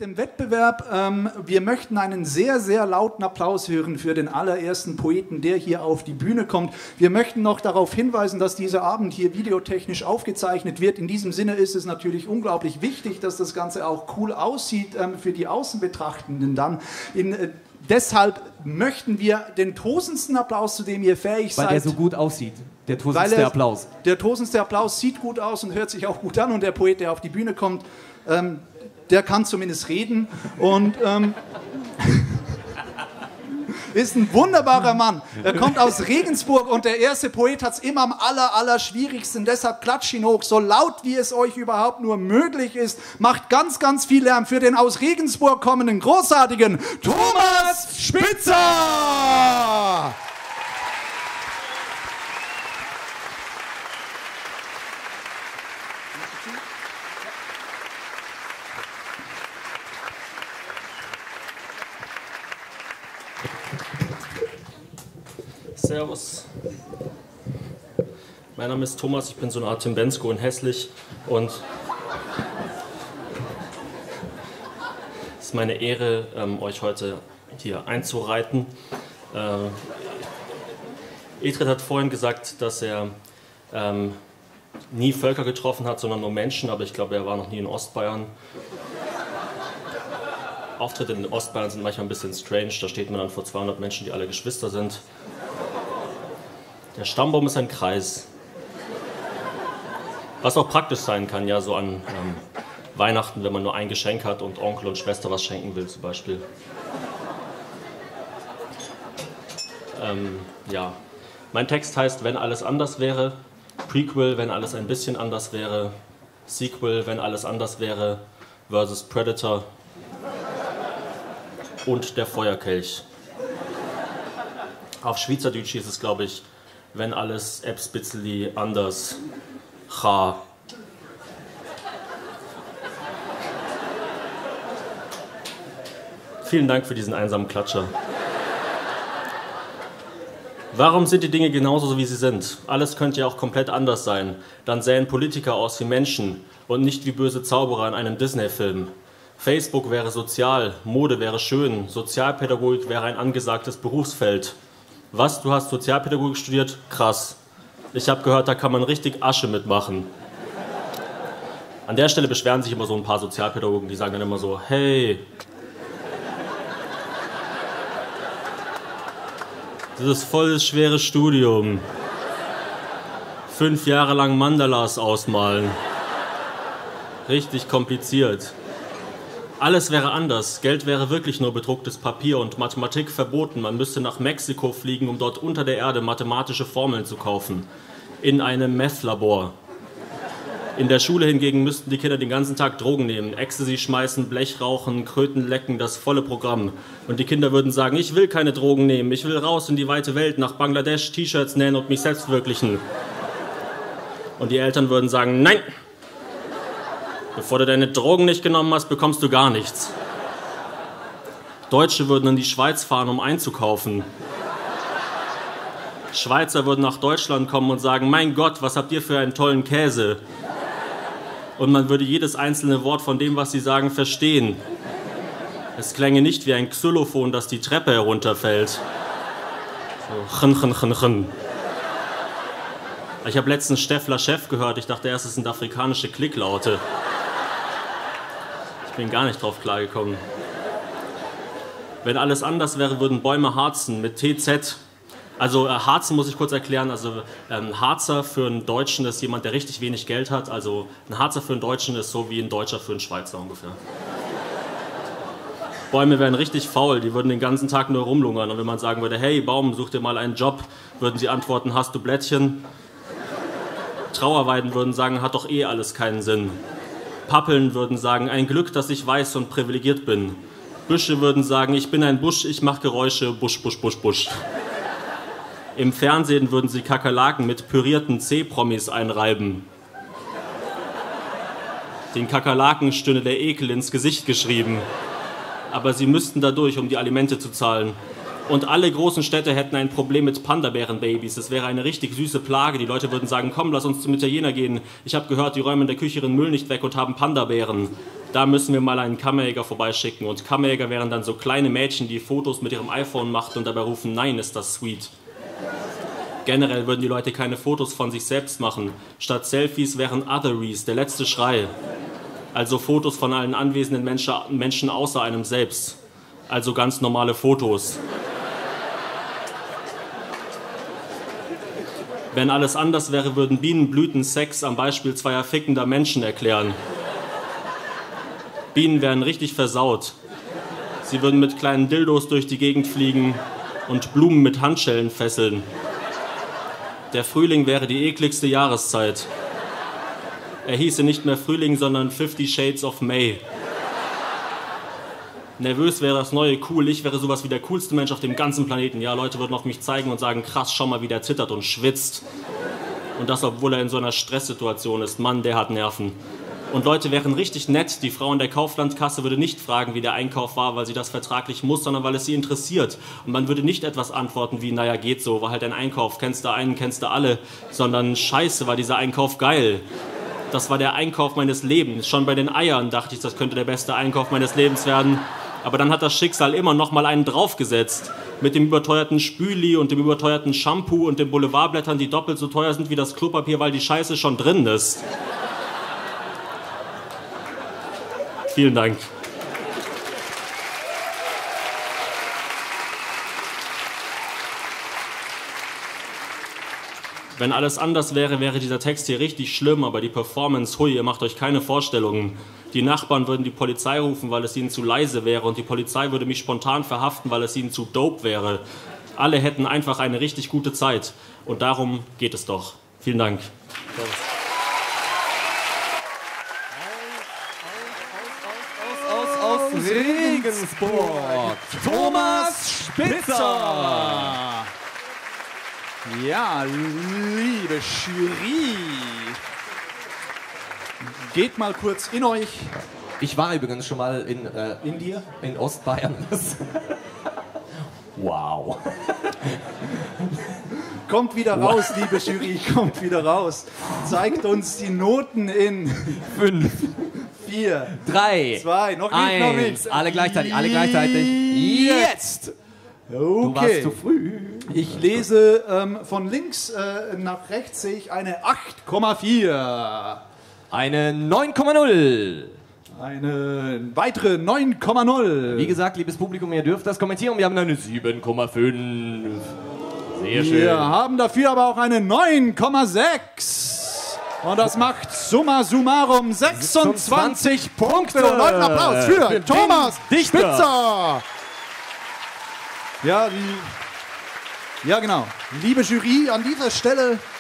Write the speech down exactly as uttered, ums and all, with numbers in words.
dem Wettbewerb. Ähm, wir möchten einen sehr, sehr lauten Applaus hören für den allerersten Poeten, der hier auf die Bühne kommt. Wir möchten noch darauf hinweisen, dass dieser Abend hier videotechnisch aufgezeichnet wird. In diesem Sinne ist es natürlich unglaublich wichtig, dass das Ganze auch cool aussieht ähm, für die Außenbetrachtenden dann. In, äh, deshalb möchten wir den tosendsten Applaus, zu dem ihr fähig seid. Weil der so gut aussieht. Der tosendste er, Applaus. Der tosendste Applaus sieht gut aus und hört sich auch gut an. Und der Poet, der auf die Bühne kommt, ähm, der kann zumindest reden und ähm, ist ein wunderbarer Mann. Er kommt aus Regensburg und der erste Poet hat es immer am aller, aller schwierigsten. Deshalb klatscht ihn hoch, so laut wie es euch überhaupt nur möglich ist. Macht ganz, ganz viel Lärm für den aus Regensburg kommenden großartigen Thomas Spitzer! Servus. Mein Name ist Thomas, ich bin so eine Art Tim Bensko und hässlich und es ist meine Ehre, ähm, euch heute hier einzureiten. Äh, Edred hat vorhin gesagt, dass er ähm, nie Völker getroffen hat, sondern nur Menschen, aber ich glaube, er war noch nie in Ostbayern. Auftritte in Ostbayern sind manchmal ein bisschen strange, da steht man dann vor zweihundert Menschen, die alle Geschwister sind. Der Stammbaum ist ein Kreis. Was auch praktisch sein kann, ja, so an ähm, Weihnachten, wenn man nur ein Geschenk hat und Onkel und Schwester was schenken will, zum Beispiel. Ähm, ja. Mein Text heißt, wenn alles anders wäre, Prequel, wenn alles ein bisschen anders wäre, Sequel, wenn alles anders wäre, versus Predator und der Feuerkelch. Auf Schweizerdeutsch hieß es, glaube ich, wenn alles ein bisschen anders cha. Vielen Dank für diesen einsamen Klatscher. Warum sind die Dinge genauso, so wie sie sind? Alles könnte ja auch komplett anders sein. Dann sähen Politiker aus wie Menschen und nicht wie böse Zauberer in einem Disney-Film. Facebook wäre sozial, Mode wäre schön, Sozialpädagogik wäre ein angesagtes Berufsfeld. Was, du hast Sozialpädagogik studiert? Krass. Ich habe gehört, da kann man richtig Asche mitmachen. An der Stelle beschweren sich immer so ein paar Sozialpädagogen, die sagen dann immer so, hey, das ist voll das schwere Studium. Fünf Jahre lang Mandalas ausmalen. Richtig kompliziert. Alles wäre anders. Geld wäre wirklich nur bedrucktes Papier und Mathematik verboten. Man müsste nach Mexiko fliegen, um dort unter der Erde mathematische Formeln zu kaufen. In einem Meth-Labor. In der Schule hingegen müssten die Kinder den ganzen Tag Drogen nehmen. Ecstasy schmeißen, Blech rauchen, Kröten lecken, das volle Programm. Und die Kinder würden sagen, ich will keine Drogen nehmen. Ich will raus in die weite Welt, nach Bangladesch, T-Shirts nähen und mich selbst verwirklichen. Und die Eltern würden sagen, nein! Bevor du deine Drogen nicht genommen hast, bekommst du gar nichts. Deutsche würden in die Schweiz fahren, um einzukaufen. Schweizer würden nach Deutschland kommen und sagen, mein Gott, was habt ihr für einen tollen Käse? Und man würde jedes einzelne Wort von dem, was sie sagen, verstehen. Es klänge nicht wie ein Xylophon, das die Treppe herunterfällt. So, chn, chn, chn, chn. Ich habe letztens Steffler Chef gehört, ich dachte erst, es sind afrikanische Klicklaute. Ich bin gar nicht drauf klargekommen. Wenn alles anders wäre, würden Bäume harzen mit T Z. Also äh, harzen muss ich kurz erklären. Also ähm, Harzer für einen Deutschen ist jemand, der richtig wenig Geld hat. Also ein Harzer für einen Deutschen ist so wie ein Deutscher für einen Schweizer ungefähr. Bäume wären richtig faul, die würden den ganzen Tag nur rumlungern. Und wenn man sagen würde, hey Baum, such dir mal einen Job, würden sie antworten, hast du Blättchen? Trauerweiden würden sagen, hat doch eh alles keinen Sinn. Pappeln würden sagen, ein Glück, dass ich weiß und privilegiert bin. Büsche würden sagen, ich bin ein Busch, ich mache Geräusche, Busch, Busch, Busch, Busch. Im Fernsehen würden sie Kakerlaken mit pürierten C-Promis einreiben. Den Kakerlaken stünde der Ekel ins Gesicht geschrieben. Aber sie müssten dadurch, um die Alimente zu zahlen. Und alle großen Städte hätten ein Problem mit Panda-Bären-Babys. Es wäre eine richtig süße Plage. Die Leute würden sagen, komm, lass uns zum Italiener gehen. Ich habe gehört, die räumen in der Küche ihren Müll nicht weg und haben Panda-Bären. Da müssen wir mal einen Kammerjäger vorbeischicken. Und Kammerjäger wären dann so kleine Mädchen, die Fotos mit ihrem iPhone machten und dabei rufen, nein, ist das sweet. Generell würden die Leute keine Fotos von sich selbst machen. Statt Selfies wären Otheries, der letzte Schrei. Also Fotos von allen anwesenden Menschen außer einem selbst. Also ganz normale Fotos. Wenn alles anders wäre, würden Bienenblüten Sex am Beispiel zweier fickender Menschen erklären. Bienen wären richtig versaut. Sie würden mit kleinen Dildos durch die Gegend fliegen und Blumen mit Handschellen fesseln. Der Frühling wäre die ekligste Jahreszeit. Er hieße nicht mehr Frühling, sondern Fifty Shades of May. Nervös wäre das neue cool. Ich wäre sowas wie der coolste Mensch auf dem ganzen Planeten. Ja, Leute würden auf mich zeigen und sagen, krass, schau mal, wie der zittert und schwitzt. Und das, obwohl er in so einer Stresssituation ist. Mann, der hat Nerven. Und Leute wären richtig nett. Die Frau in der Kauflandkasse würde nicht fragen, wie der Einkauf war, weil sie das vertraglich muss, sondern weil es sie interessiert. Und man würde nicht etwas antworten wie, naja, geht so, war halt ein Einkauf, kennst du einen, kennst du alle, sondern scheiße, war dieser Einkauf geil. Das war der Einkauf meines Lebens. Schon bei den Eiern dachte ich, das könnte der beste Einkauf meines Lebens werden. Aber dann hat das Schicksal immer noch mal einen draufgesetzt. Mit dem überteuerten Spüli und dem überteuerten Shampoo und den Boulevardblättern, die doppelt so teuer sind wie das Klopapier, weil die Scheiße schon drin ist. Vielen Dank. Wenn alles anders wäre, wäre dieser Text hier richtig schlimm, aber die Performance, hui, ihr macht euch keine Vorstellungen. Die Nachbarn würden die Polizei rufen, weil es ihnen zu leise wäre, und die Polizei würde mich spontan verhaften, weil es ihnen zu dope wäre. Alle hätten einfach eine richtig gute Zeit. Und darum geht es doch. Vielen Dank. Regensburg, Thomas Spitzer. Ja, liebe Jury, geht mal kurz in euch. Ich war übrigens schon mal in, äh, in dir? In Ostbayern. Wow. Kommt wieder raus, liebe Jury, kommt wieder raus. Zeigt uns die Noten in fünf. Vier, drei, zwei, noch nicht, noch nicht. Alle gleichzeitig, alle gleichzeitig. Jetzt! Okay. Du warst zu früh. Ich lese ähm, von links äh, nach rechts, sehe ich eine acht Komma vier. Eine neun Komma null. Eine weitere neun Komma null. Wie gesagt, liebes Publikum, ihr dürft das kommentieren. Wir haben eine sieben Komma fünf. Sehr schön. Wir haben dafür aber auch eine neun Komma sechs. Und das macht summa summarum sechsundzwanzig Punkte. Und einen Applaus für, für Thomas Dichter. Spitzer. Ja, ja, genau. Liebe Jury, an dieser Stelle